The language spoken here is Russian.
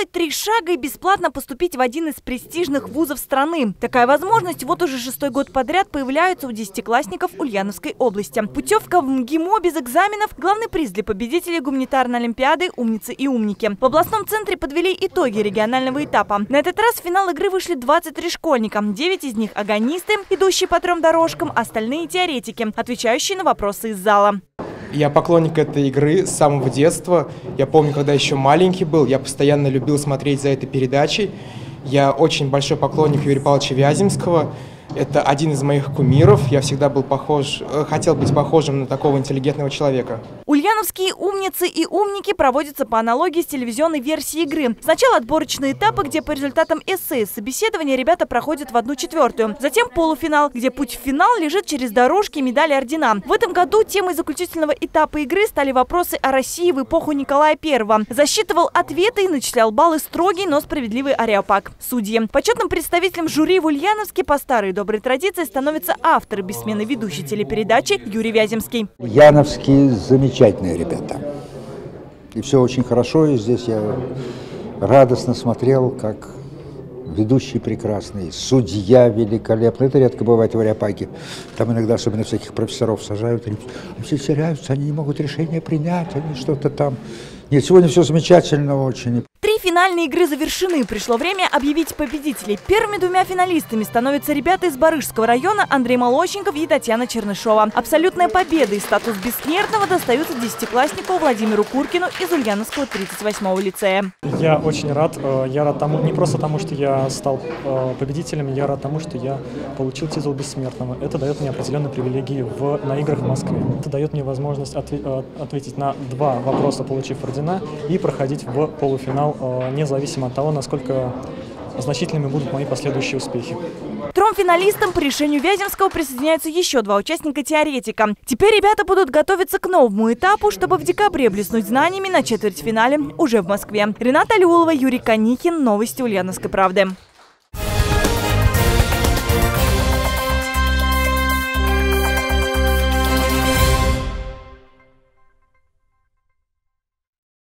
Сделать 3 шага и бесплатно поступить в один из престижных вузов страны. Такая возможность вот уже 6-й год подряд появляется у 10-классников Ульяновской области. Путевка в МГИМО без экзаменов – главный приз для победителей гуманитарной олимпиады «Умницы и умники». В областном центре подвели итоги регионального этапа. На этот раз в финал игры вышли 23 школьника. 9 из них – агонисты, идущие по 3 дорожкам, остальные – теоретики, отвечающие на вопросы из зала. Я поклонник этой игры с самого детства. Я помню, когда еще маленький был, я постоянно любил смотреть за этой передачей. Я очень большой поклонник Юрия Павловича Вяземского. Это один из моих кумиров. Я всегда был хотел быть похожим на такого интеллигентного человека. Ульяновские умницы и умники проводятся по аналогии с телевизионной версией игры. Сначала отборочные этапы, где по результатам эссе и собеседования ребята проходят в 1/4. Затем полуфинал, где путь в финал лежит через дорожки, медали, ордена. В этом году темой заключительного этапа игры стали вопросы о России в эпоху Николая I. Засчитывал ответы и начислял баллы строгий, но справедливый ареопаг. Судьи. Почетным представителем жюри в Ульяновске по старой доброй традиции становится автор и бессменный ведущий телепередачи Юрий Вяземский. Ульяновские замечательные ребята. И все очень хорошо. И здесь я радостно смотрел, как ведущий прекрасный, судья великолепный. Это редко бывает в ареопаге. Там иногда, особенно всяких профессоров, сажают. Они все теряются, они не могут решение принять, они что-то там. Нет, сегодня все замечательно очень. 3 финальные игры завершены. Пришло время объявить победителей. Первыми 2 финалистами становятся ребята из Барышского района Андрей Молочников и Татьяна Чернышова. Абсолютная победа и статус бессмертного достаются 10-класснику Владимиру Куркину из Ульяновского 38-го лицея. Я очень рад. Я рад тому, не просто тому, что я стал победителем, я рад тому, что я получил титул бессмертного. Это дает мне определенные привилегии на играх в Москве. Это дает мне возможность ответить на 2 вопроса, получив ордена, и проходить в полуфинал, независимо от того, насколько значительными будут мои последующие успехи. К 3 финалистам по решению Вяземского присоединяются еще 2 участника-теоретика. Теперь ребята будут готовиться к новому этапу, чтобы в декабре блеснуть знаниями на четвертьфинале уже в Москве. Рената Алиулова, Юрий Канихин. Новости Ульяновской правды.